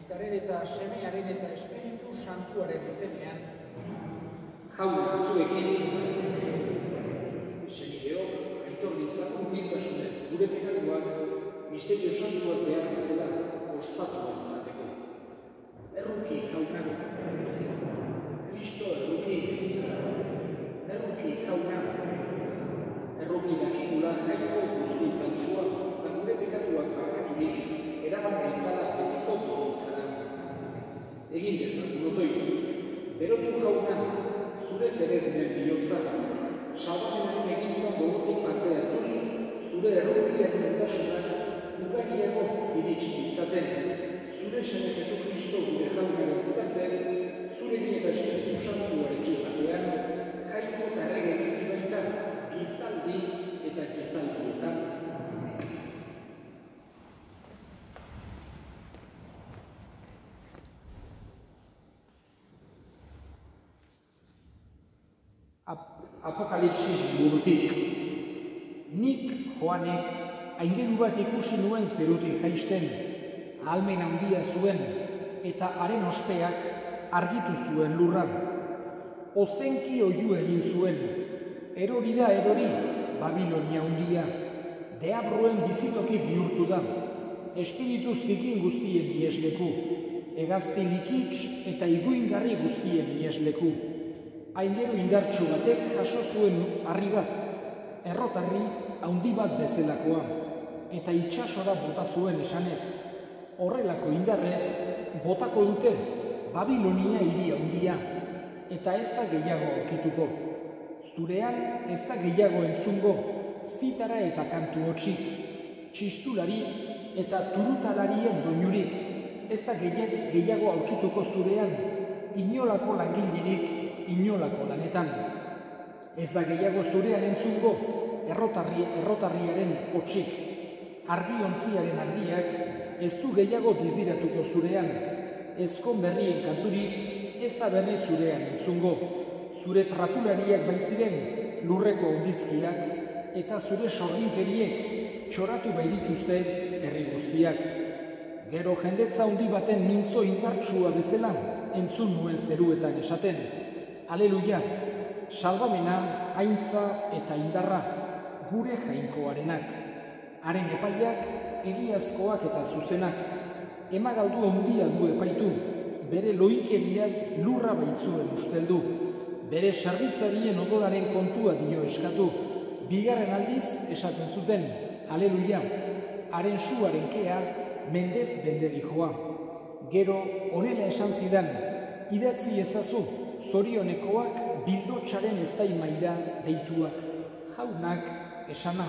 Aitaren eta Semearen eta Espiritu Santuaren izenean. Jauna zuekin, senideok, aitor ditzagun biltasunez gure pekatuak misterio santuak behar bezala ospatu izateko. Erruki jauna, Kristo erruki jauna, erruki dakigula jaiko guzti zauzua eta gure pekatuak barkaturik eraman gaitzala betiko bizitzara. Egin dezagun otoiz, berotu jauna, zure feredunen bihotza, salbamenaren egintzan gogotik parte hartuz, zure errukiaren ondasunak ugariago irits ditzaten, zure Seme Jesukristo gure jaunaren bitartez, zurekin eta Espiritu Santuarekin batean, jaiko eta errege bizi baita, gizaldi eta gizaldietan. Apokalipsis liburutik. Nik, Joanek, aingeru bat ikusi nuen zerutik jaisten, ahalmen handia zuen, eta haren ospeak argitu zuen lurra. Ozenki oihu egin zuen, erori da erori, Babilonia handia, deabruen bizitoki bihurtu da, espiritu zikin guztien iesleku, hegazti likits eta iguingarri guztien iesleku. Aingeru indartsu batek jaso zuen harri bat, errotarri handi bat bezalakoa, eta itsasora bota zuen esanez. Horrelako indarrez, botako dute Babilonia hiri handia, eta ez da gehiago aurkituko. Zurean ez da gehiago entzungo, zitara eta kantu hotsik, txistulari eta turutalarien doinurik, ez da gehiago aurkituko zurean, inolako langilerik, inolako lanetan. Ez da gehiago zurean entzungo errotarriaren hotsik. Argiontziaren argiak ez du gehiago dizdiratuko zurean. Ezkon berrien kanturik ez da berri zurean entzungo. Zure tratulariak baiziren lurreko ondizkiak eta zure sorginkeriek txoratu baitituzte herri guztiak. Gero jendetza handi baten mintzo indartsua bezala entzun nuen zeruetan esaten. Aleluia, salbamena, aintza eta indarra, gure jainkoarenak. Haren epaiak, egiazkoak eta zuzenak. Emagaldu handia du epaitu, bere loikeriaz lurra baitzuen usteldu. Bere sarbitzarien odolaren kontua dio eskatu. Bigarren aldiz esaten zuten, aleluia, haren suaren kea mendez bende dijoa. Gero, honela esan zidan, idatzi ezazu, zorionekoak bildotxaren eztaimaira deituak, jaunak esana.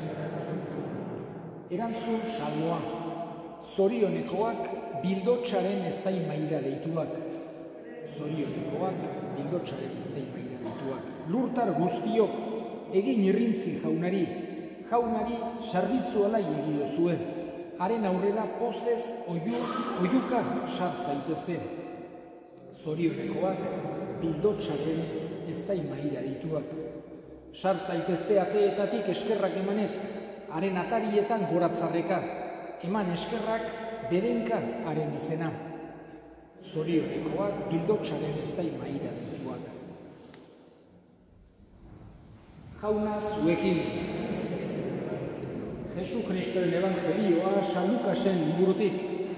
Erantzun salmoa, zorionekoak bildotxaren eztaimaira deituak, zorionekoak bildotxaren eztaimaira deituak. Lurtar guztiok, egin irrintzi jaunari sarbitzu alai egio zuen, haren aurrera pozez oiuka sar zaitezte. Zorionekoak bildotxaren eztaimaira dituak. Sar zaitezte ateetatik eskerrak emanez, haren atarietan goratzarreka, eman eskerrak berenka haren izena. Zorionekoak bildotxaren eztaimaira dituak. Jauna zuekin. Jesukristoren evangelioa San Lukasen liburutik.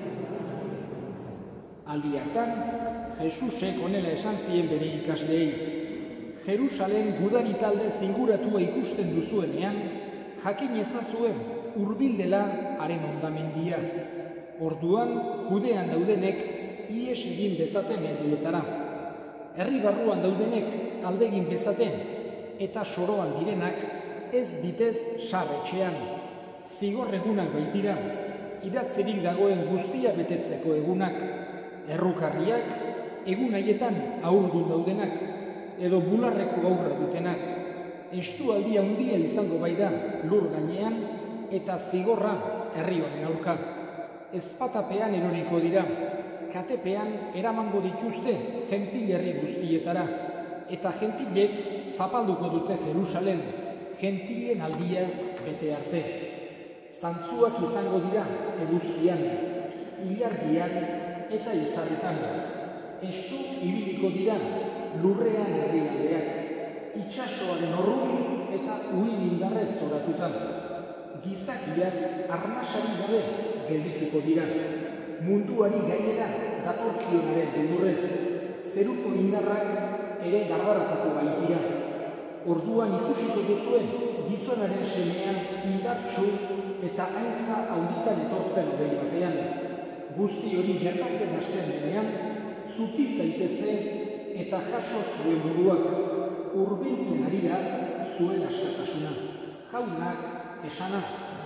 Aldi hartan, Jesusek honela esan zien bere ikasleei. Jerusalem gudari talde zinguratua ikusten duzuenean, jakin ezazuen hurbil dela haren hondamendia. Orduan, Judean daudenek ihes egin bezaten mendietara. Herri barruan daudenek aldegin bezaten, eta soroan direnak ez bitez sarretxean. Zigor egunak baitira, idatzerik dagoen guztia betetzeko egunak. Errukarriak, egun haietan haurdun daudenak, edo bularreko aurra dutenak. Estualdi handia izango bai da lur gainean, eta zigorra herri honen aurka. Ezpatapean eroriko dira, katepean eramango dituzte gentil-herri guztietara, eta gentilek zapalduko dute Jerusalem, gentilen aldia bete arte. Zantzuak izango dira eguzkian, ilargian eta izarretan. Estu ibiliko dira lurrean herrialdeak, itsasoaren orruz eta uhin indarrez zoratutan. Gizakiak arnasari gabe geldituko dira. Munduari gainera datorkionaren beldurrez, zeruko indarrak ere garbaratuko baitira. Orduan ikusiko duzuen gizonaren semea indartsu eta haintza handitan etortzen odei batean. Guzti hori gertatzen hasten denean, zuti zaitezte eta jaso zuen buruak, hurbiltzen ari da zuen askatasuna. Jaunak esana.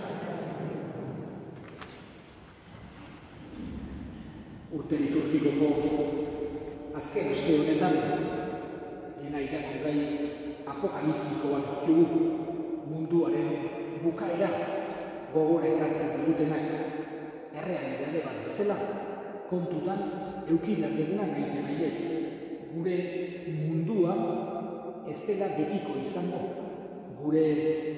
Urte liturgikoko azken aste honetan, dena irakur gai apokaliptikoak ditugu, munduaren bukaera gogora ekartzen digutenak, errealitate bat bezala, kontutan euki behar duguna nahite nahi ez. Gure mundua ez dela betiko izango, gure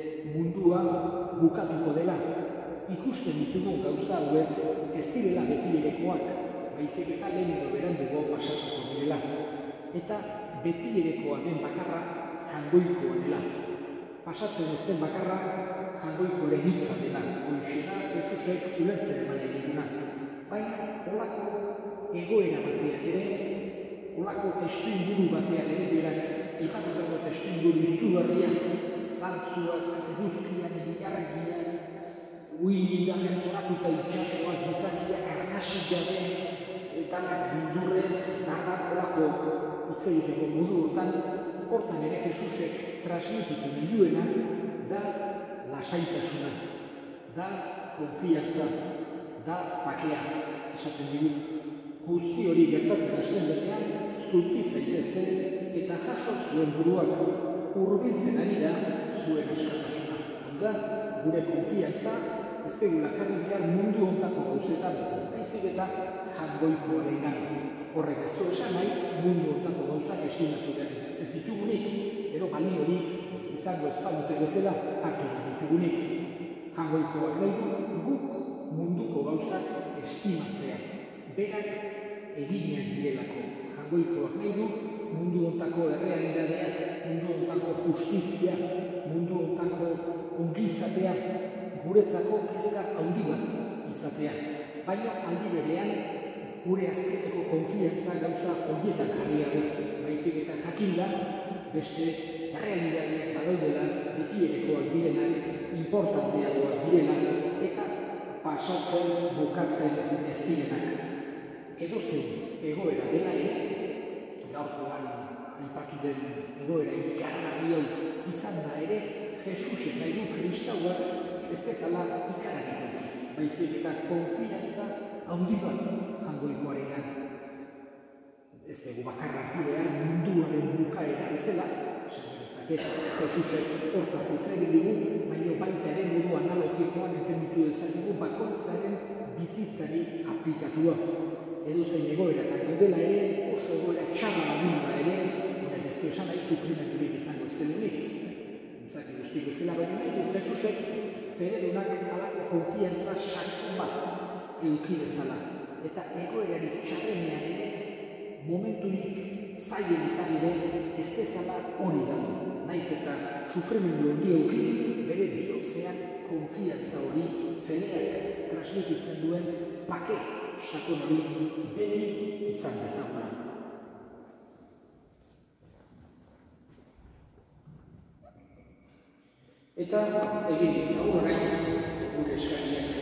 mundua bukatuko dela. Ikusten ditugu gauza hauek ez direla beti berekoak, baizik eta lehen edo berandugo pasatuko direla. Eta beti berekoa den bakarra jangoikoa dela. Pasatzen ez den bakarra jangoiko lenitza dela. Hoxe da Jesusek ulertzen eman eguna. Baina holako egoera batean ere, holako testu inguru batean ere berak ipatutako testu inguru izugarrian, zantzuak, eguzkian, egiargian, uhin indarrez zoratuta itsasoak, gizakiak arnasik gabe, eta bildurrez, narrat holako hitz egiteko modu hortan ere Jesusek transmititu nioena da lasaitasuna, da konfiantza, da bakea, esaten digu. Guzti hori gertatzen hasten denean, zuti zaitezte eta jaso zuen buruak, hurbiltzen ari da zuen askatasuna. Da, gure konfiantza ez degula jarri behar mundu hontako gauzetan, baizik eta jangoikoarengan. Horrek ez du esan nahi, mundu hontako gauzak estimatu behar ez ditugunik, edo baliorik izango espalute bezala hartu ditugunik. Jangoikoak nahi du guk munduko gauzak estimatzea, berak eginak direlako. Jangoikoak nahi du mundu hontako errealitateak, mundu hontako justizia, mundu hontako ongizatea, guretzako kezka handi bat izatea. Baina aldi berean, gure azkeneko konfiantza gauza horietan jarri gabe, baizik eta jakinda, beste errealitateak badaudela, betierekoak direnak, importanteagoak direla, eta pasatzen, bukatzen ez direnak. Edozein egoera dela ere, gaurkoan aipatu den egoera ikaragarri hau izan da ere, Jesusek nahi du kristauak ez dezala ikaragarri, baizik eta konfiantza handi bat jangoikoarengan. Ez dugu bakarrak behar munduaren bukaera bezala, Jesusek hortaz hitz egin digu, baina baita ere modu analogikoan entenditu dezakegu bakoitzaren bizitzari aplikatua. Edozein egoeratan gaudela ere, oso egoera txarra baduna ere, horrek ez du esan nahi sufrimenturik izango ez denunik. Izaki guztik ez dela baina nahi du Jesusek fededunak alako konfiantza sakon bat eduki dezala. Eta egoerarik txarrenean ere, momenturik zailenetan ere ez dezala hori dago. Naiz eta sufrimendu hori eduki, bere bihotzean konfiantza hori fedeak transmititzen duen bake sakon hori beti izan dezaguna. Eta egin ditzagun orain gure eskariak.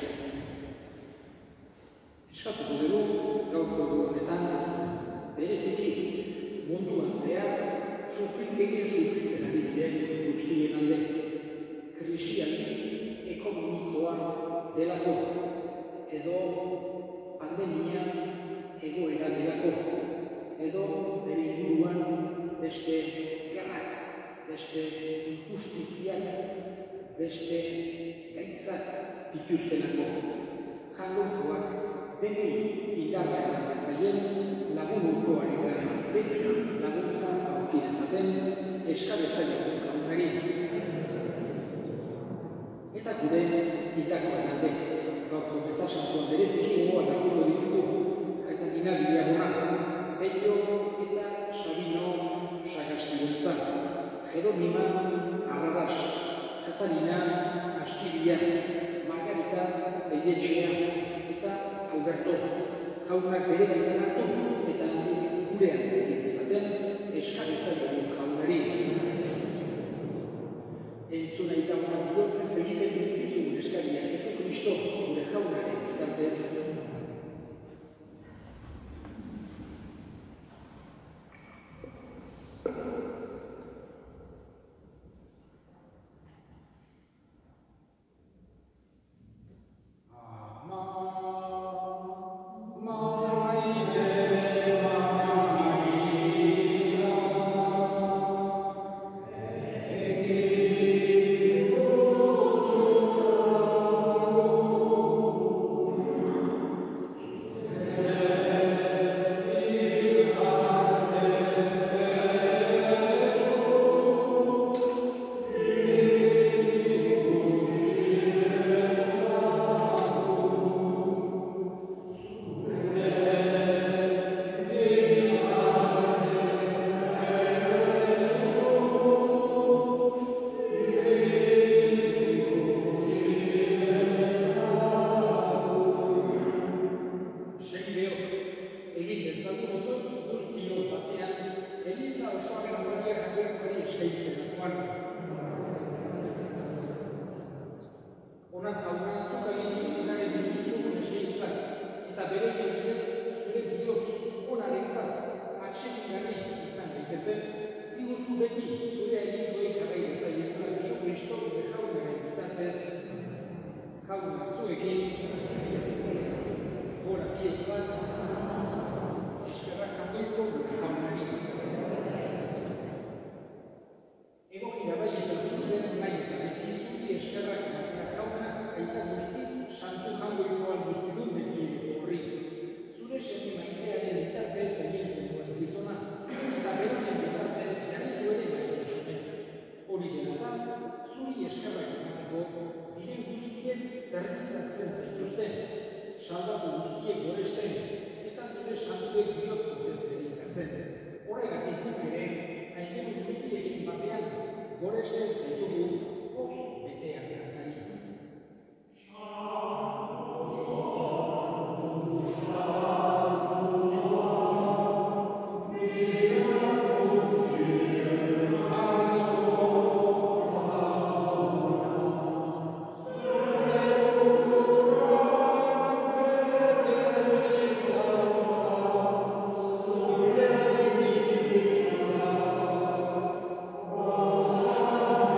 Eskatuko dugu gaurko honetan bereziki munduan zehar sufritzen ari diren guztien alde. Krisialdi ekonomikoa delako edo pandemia egoera delako, edo bere inguruan beste gerrak, beste injustiziak, beste gaitzak dituztenako. Jangoikoak denei indarra eman bezaien lagun urkoarengan beti laguntza aurki dezaten eskabezaien jaunari. Eta gure itakoen alde. Gaurko mezasantuan bereziki gogoan hartuko ditugu, eta Marina Villabona, Pello eta Sabino Sagastigontza, Jeronima Arraras, Katarina Astibia, Margarita Teietxea eta Alberto. Jaunak bere baitan hartu eta gurean egin dezaten eskarizaiaren jaunari. Entzuna eta honak bihurtzen egiten dizkizun eskaria Jesu Kristo gure jaunaren bitartez. Honak jauna zuk egin ditugaren bizkizun eskaintzak eta bere bidez zure bihotz onarentzat atsegingarri izan daitezen, iguzu beti zure eginduei jarrai dezaiekula Jesu Kristo gure jaunaren bitartez. Jauna zuekin, gora bihotzak, eskerrak jauneko gure jaunari. Egokia bai eta zuzen nahi eta beti zuri eskerrak jauna aita guztiz santu jangoikoan guztidun beti horri. Zure semi maitearen bitartez egin zenuen gizona eta beronen bitartez jarritu ere maite esumez. Hori dela da, zuri eskerrak emateko diren guztien zerbitzatzen zaituzten, salbatu guztiek goresten eta zure santuek bihotz urtez dedikatzen. Horregatik guk ere, aingenu guztiekin batean, goresten zaitugu poz betean hartari. Amen.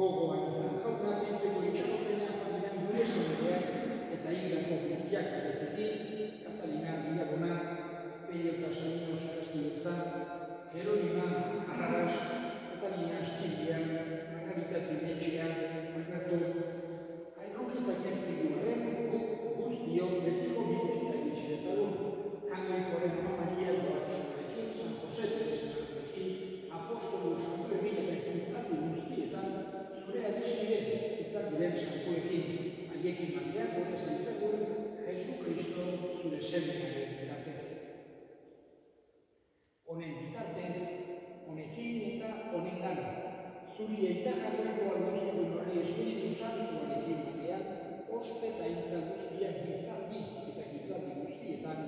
Gogoan izan jauna, bizteko itxaropenean familian gure semedeak eta hildako guztiak bereziki, Katalina Bilabona, Pello eta Samino Sarastibetza, Jeronima Arragas, Katalina Astilbia, Margarita Pinetxea, Margarito, Airrokizak ezkiguaren guztiok betiko bizitza egitxe dezagun, Kangrikoaren Ama Maria Doatxoarekin, San Jose Teresarekin, Apostolu Santuekin eta Kristatu guztietan, zure adiskide izan diren santuekin, haiekin batean gure zaitzagun, Jesu Kristo zure semearen bitartez. Honen bitartez, honekin eta honengan, zuri eta jarreko alduztu horri Espiritu Santuarekin batean, ospe eta intza guztiak gizaldi eta gizaldi guztietan,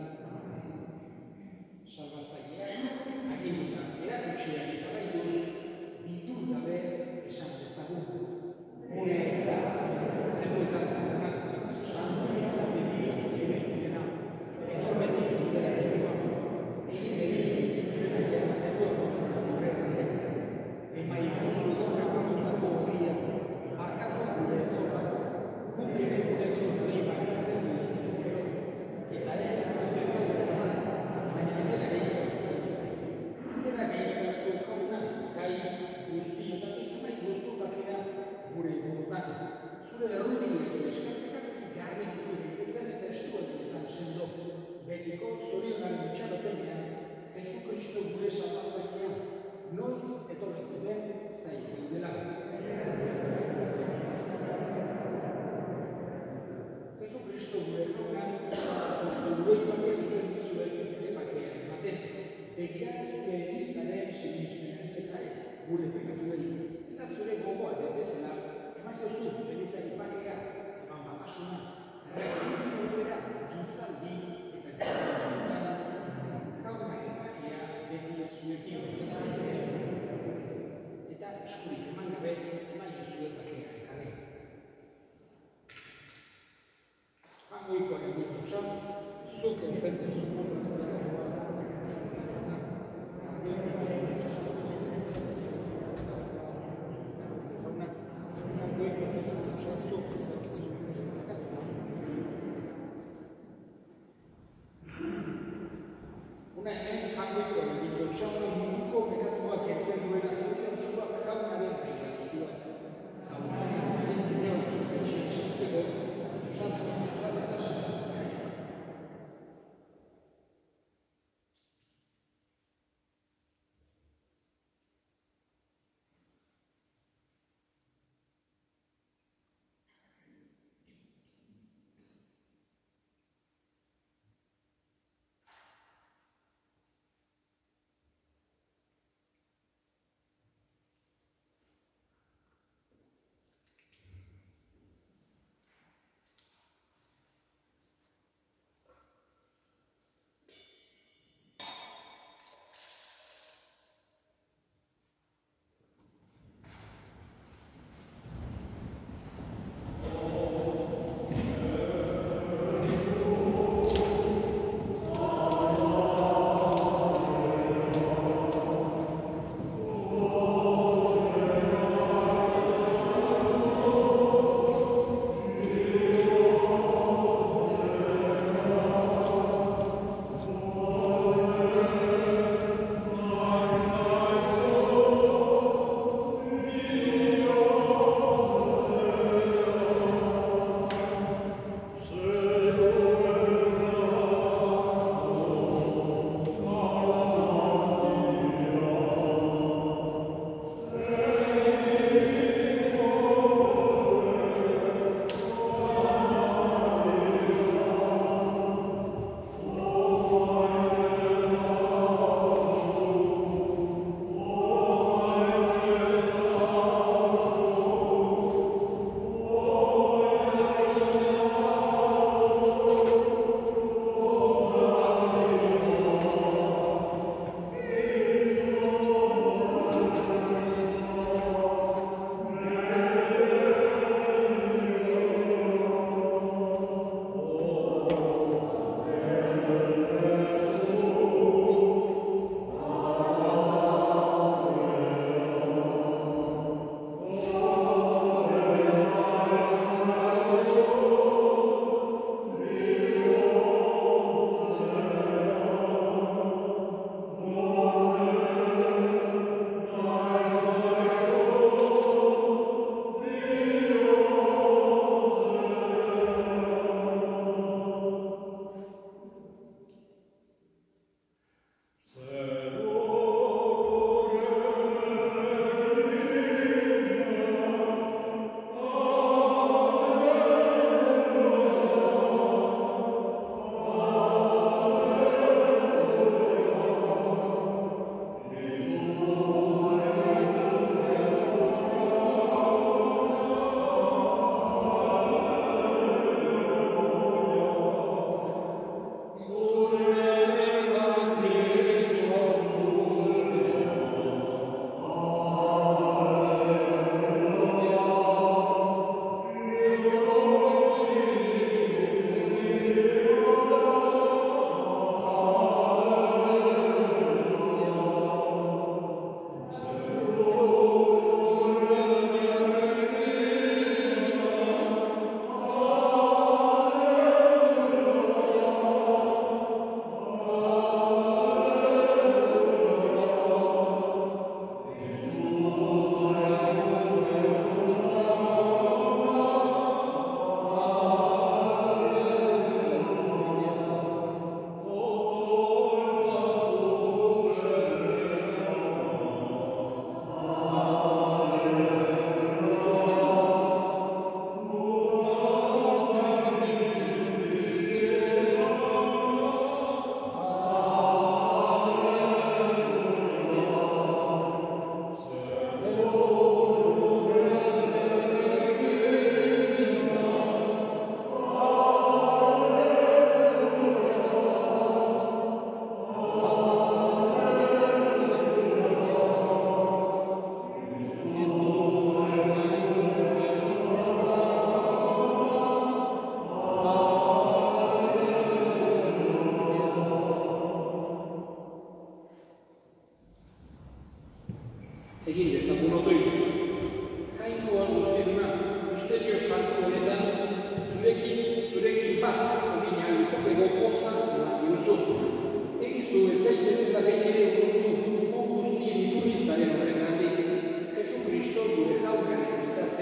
salbatzaileak, aginduta erakutxean eta baituz, bildur gabe esan dezagun. Gure eta zeruetan zeruetan, santu izan beti zure izena, etor beti zure eredua, egin beti zure nahian zeruak izan horrean, emai guztuak agundutako horria, markatu gure zorak, guk ere gure zorrei bakitzen dut ezero, eta ez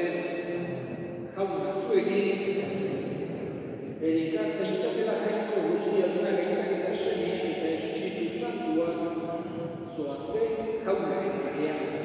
batez, jauna zuekin, bereka zaintzatela jainko guziaduna gainak eta semeen eta Espiritu Santuak, zoazte jaunaren bakean.